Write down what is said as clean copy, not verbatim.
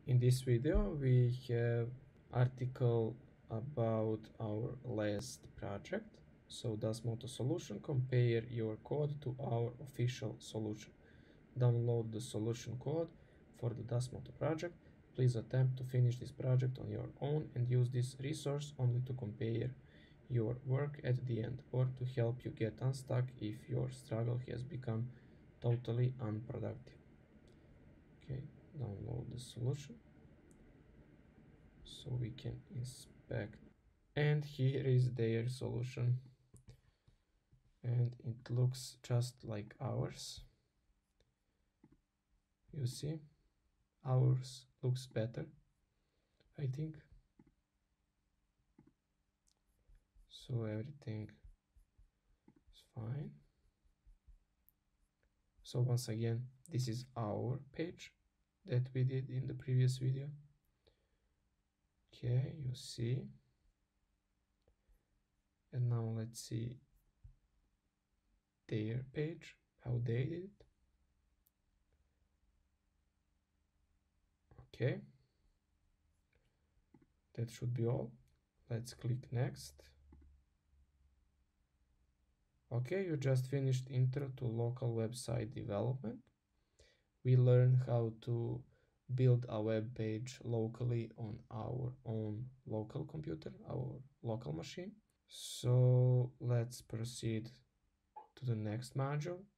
In this video, we have article about our last project. So Dasmoto Solution, compare your code to our official solution. Download the solution code for the Dasmoto project. Please attempt to finish this project on your own and use this resource only to compare your work at the end or to help you get unstuck if your struggle has become totally unproductive. Okay, download the solution so we can inspect, and here is their solution, and it looks just like ours. You see, ours looks better, I think. So everything is fine. So once again, this is our page that we did in the previous video. Okay, you see. And now let's see their page, how they did it. Okay, that should be all. Let's click next. Okay, you just finished intro to local website development. We learned how to build a web page locally on our own local computer, our local machine. So let's proceed to the next module,